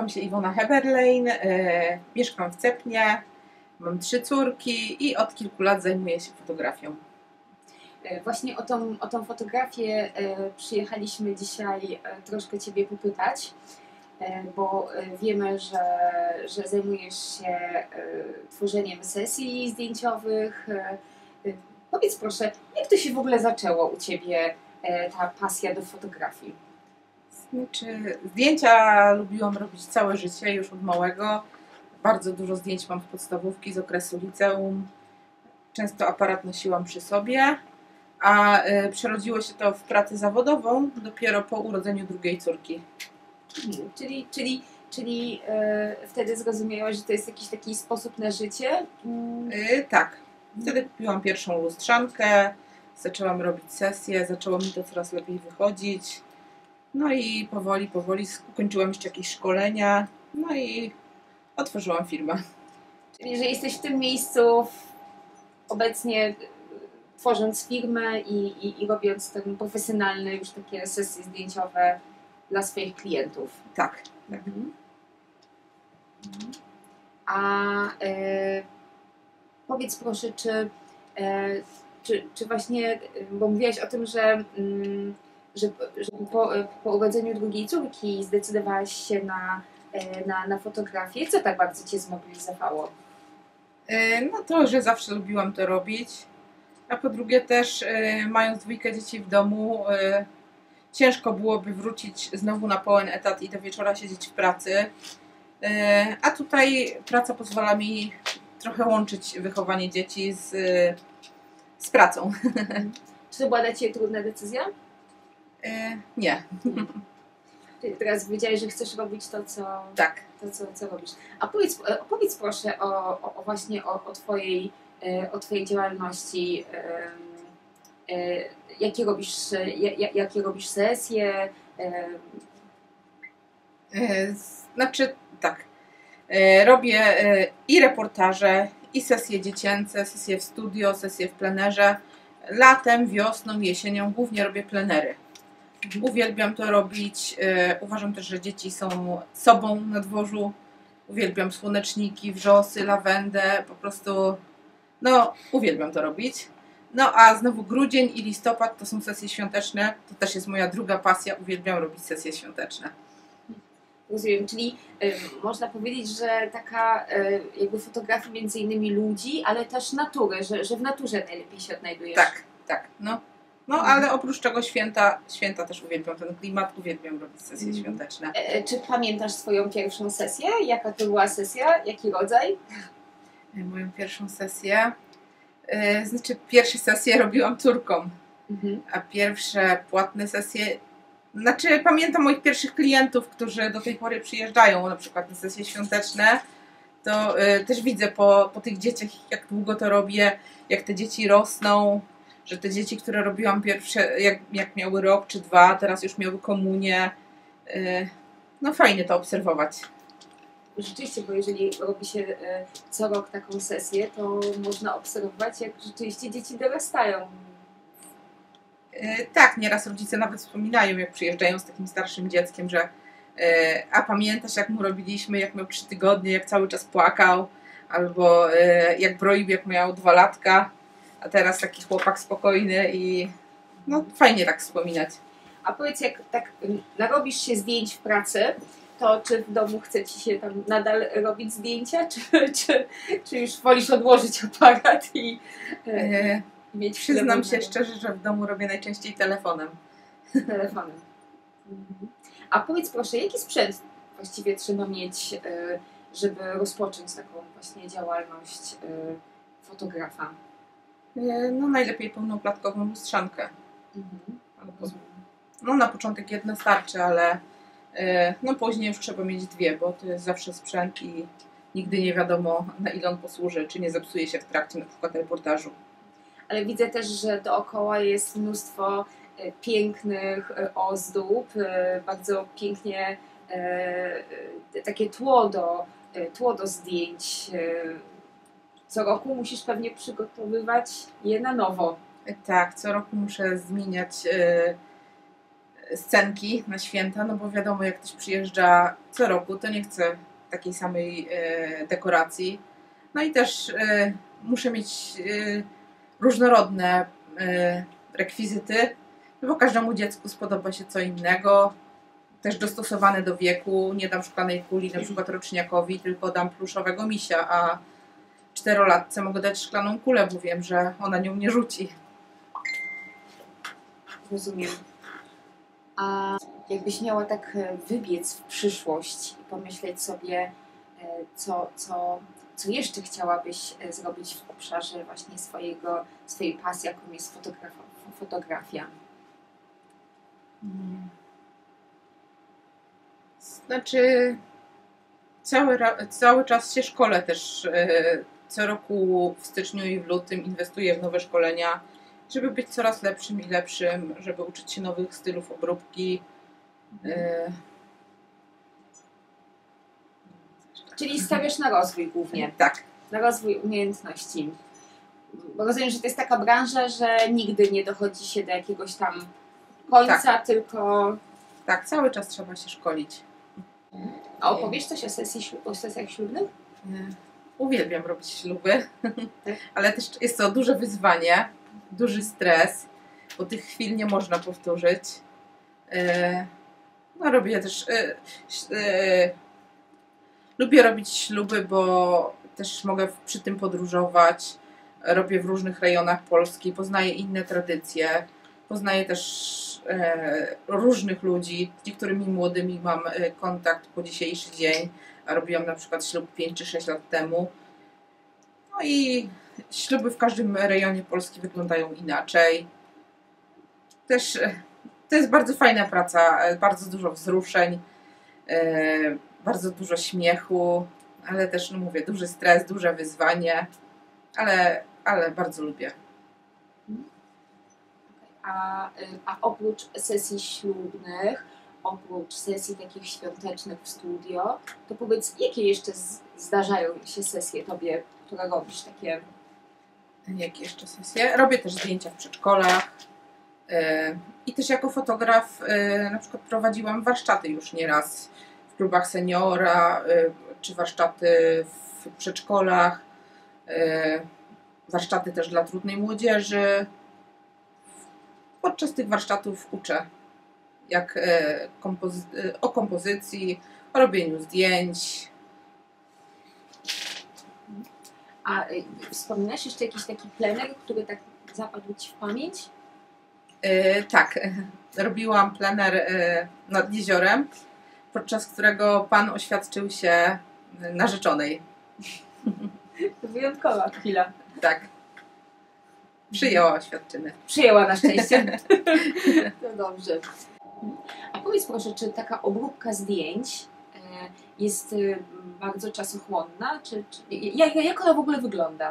Nazywam się Iwona Heberlein, mieszkam w Cepnie, mam 3 córki i od kilku lat zajmuję się fotografią. Właśnie o tą fotografię przyjechaliśmy dzisiaj troszkę Ciebie popytać, bo wiemy, że zajmujesz się tworzeniem sesji zdjęciowych. Powiedz proszę, jak to się w ogóle zaczęło u Ciebie, ta pasja do fotografii? Znaczy, zdjęcia lubiłam robić całe życie, już od małego. Bardzo dużo zdjęć mam z podstawówki, z okresu liceum. Często aparat nosiłam przy sobie, a przerodziło się to w pracę zawodową dopiero po urodzeniu drugiej córki. Czyli wtedy zrozumiałaś, że to jest jakiś taki sposób na życie? Tak. Wtedy kupiłam pierwszą lustrzankę, zaczęłam robić sesje, zaczęło mi to coraz lepiej wychodzić. No i powoli ukończyłam jeszcze jakieś szkolenia, no i otworzyłam firmę. Czyli, że jesteś w tym miejscu obecnie tworząc firmę i robiąc ten profesjonalne już takie sesje zdjęciowe dla swoich klientów. Tak. Mhm. A powiedz proszę, czy właśnie, bo mówiłaś o tym, że po urodzeniu drugiej córki zdecydowałaś się na fotografię. Co tak bardzo Cię zmobilizowało? No to, że zawsze lubiłam to robić, a po drugie też mając 2 dzieci w domu, ciężko byłoby wrócić znowu na pełen etat i do wieczora siedzieć w pracy, a tutaj praca pozwala mi trochę łączyć wychowanie dzieci z pracą. Czy to była dla Ciebie trudna decyzja? Nie. Czyli teraz powiedziałeś, że chcesz robić to, co, tak. co robisz. A powiedz proszę właśnie o Twojej działalności. Jakie robisz sesje? Znaczy tak. Robię i reportaże, i sesje dziecięce, sesje w studio, sesje w plenerze. Latem, wiosną, jesienią głównie robię plenery. Uwielbiam to robić. Uważam też, że dzieci są sobą na dworzu. Uwielbiam słoneczniki, wrzosy, lawendę. Po prostu, no, uwielbiam to robić. No a znowu grudzień i listopad to są sesje świąteczne. To też jest moja druga pasja. Uwielbiam robić sesje świąteczne. Rozumiem, czyli można powiedzieć, że taka jakby fotografia między innymi ludzi, ale też natury, że w naturze najlepiej się odnajdujesz. Tak. No ale oprócz tego święta też uwielbiam ten klimat, uwielbiam robić sesje świąteczne. Czy pamiętasz swoją pierwszą sesję? Jaka to była sesja? Jaki rodzaj? Moją pierwszą sesję? Znaczy pierwsze sesje robiłam córką, a pierwsze płatne sesje... Znaczy pamiętam moich pierwszych klientów, którzy do tej pory przyjeżdżają na przykład na sesje świąteczne. To też widzę po tych dzieciach, jak długo to robię, jak te dzieci rosną, że te dzieci, które robiłam pierwsze, jak miały rok czy 2, teraz już miały komunię. No fajnie to obserwować. Rzeczywiście, bo jeżeli robi się co rok taką sesję, to można obserwować, jak rzeczywiście dzieci dorastają. Tak, nieraz rodzice nawet wspominają, jak przyjeżdżają z takim starszym dzieckiem, że a pamiętasz, jak mu robiliśmy, jak miał 3 tygodnie, jak cały czas płakał, albo jak broił, jak miał 2 latka, a teraz taki chłopak spokojny i no fajnie tak wspominać. A powiedz, jak tak narobisz się zdjęć w pracy, to czy w domu chce Ci się tam nadal robić zdjęcia, czy już wolisz odłożyć aparat i mieć... Przyznam się szczerze, że w domu robię najczęściej telefonem. Telefonem. A powiedz proszę, jaki sprzęt właściwie trzeba mieć, żeby rozpocząć taką właśnie działalność fotografa? No najlepiej pełnoklatkową lustrzankę. No na początek jedna starczy, ale no później już trzeba mieć 2, bo to jest zawsze sprzęt i nigdy nie wiadomo, na ile on posłuży, czy nie zepsuje się w trakcie na przykład reportażu. Ale widzę też, że dookoła jest mnóstwo pięknych ozdób, bardzo pięknie takie tło do zdjęć. Co roku musisz pewnie przygotowywać je na nowo. Tak, co roku muszę zmieniać scenki na święta, no bo wiadomo, jak ktoś przyjeżdża co roku, to nie chce takiej samej dekoracji. No i też muszę mieć różnorodne rekwizyty, no bo każdemu dziecku spodoba się co innego, też dostosowane do wieku. Nie dam szklanej kuli na przykład roczniakowi, tylko dam pluszowego misia, a czterolatce mogę dać szklaną kulę, bo wiem, że ona nią nie rzuci. Rozumiem. A jakbyś miała tak wybiec w przyszłość i pomyśleć sobie, co jeszcze chciałabyś zrobić w obszarze właśnie swojej pasji, jaką jest fotografia? Znaczy, cały czas się szkolę też. Co roku w styczniu i w lutym inwestuję w nowe szkolenia, żeby być coraz lepszym i lepszym, żeby uczyć się nowych stylów obróbki. Czyli stawiasz na rozwój głównie. Tak. Na rozwój umiejętności. Bo rozumiem, że to jest taka branża, że nigdy nie dochodzi się do jakiegoś tam końca, Tak. tylko... Tak, cały czas trzeba się szkolić. A opowiesz coś o sesjach ślubnych? Uwielbiam robić śluby, ale też jest to duże wyzwanie, duży stres, bo tych chwil nie można powtórzyć. No robię też... Lubię robić śluby, bo też mogę przy tym podróżować. Robię w różnych rejonach Polski, poznaję inne tradycje, poznaję też różnych ludzi, z niektórymi młodymi mam kontakt po dzisiejszy dzień, a robiłam na przykład ślub 5 czy 6 lat temu. No i śluby w każdym rejonie Polski wyglądają inaczej. Też to jest bardzo fajna praca, bardzo dużo wzruszeń, bardzo dużo śmiechu, ale też, no mówię, duży stres, duże wyzwanie, ale bardzo lubię. A oprócz sesji ślubnych, oprócz sesji takich świątecznych w studio, to powiedz, jakie jeszcze zdarzają się sesje tobie, które robisz takie? Jakie jeszcze sesje? Robię też zdjęcia w przedszkolach i też jako fotograf na przykład prowadziłam warsztaty już nieraz w klubach seniora, czy warsztaty w przedszkolach, warsztaty też dla trudnej młodzieży. Podczas tych warsztatów uczę o kompozycji, o robieniu zdjęć. A wspominasz jeszcze jakiś taki plener, który tak zapadł ci w pamięć? Tak, robiłam plener nad jeziorem, podczas którego pan oświadczył się narzeczonej. To wyjątkowa chwila. Tak. Przyjęła oświadczynę. Przyjęła na szczęście. To dobrze. A powiedz proszę, czy taka obróbka zdjęć jest bardzo czasochłonna? Jak ona w ogóle wygląda?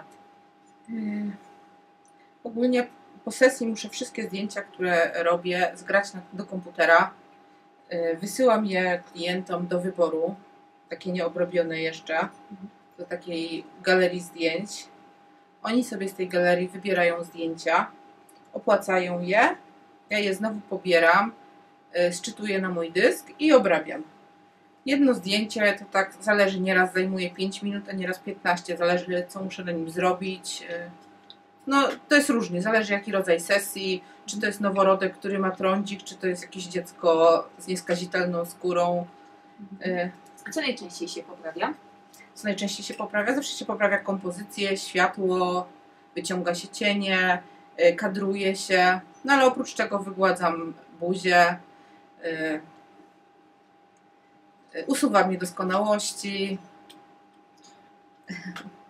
Ogólnie po sesji muszę wszystkie zdjęcia, które robię, zgrać do komputera. Wysyłam je klientom do wyboru, takie nieobrobione jeszcze, do takiej galerii zdjęć. Oni sobie z tej galerii wybierają zdjęcia, opłacają je, ja je znowu pobieram, sczytuję na mój dysk i obrabiam. Jedno zdjęcie to tak zależy, nieraz zajmuje 5 minut, a nieraz 15, zależy co muszę na nim zrobić. No to jest różnie, zależy jaki rodzaj sesji, czy to jest noworodek, który ma trądzik, czy to jest jakieś dziecko z nieskazitelną skórą. A co najczęściej się poprawia? Co najczęściej się poprawia? Zawsze się poprawia kompozycję, światło, wyciąga się cienie, kadruje się, no ale oprócz tego wygładzam buzię, usuwam niedoskonałości.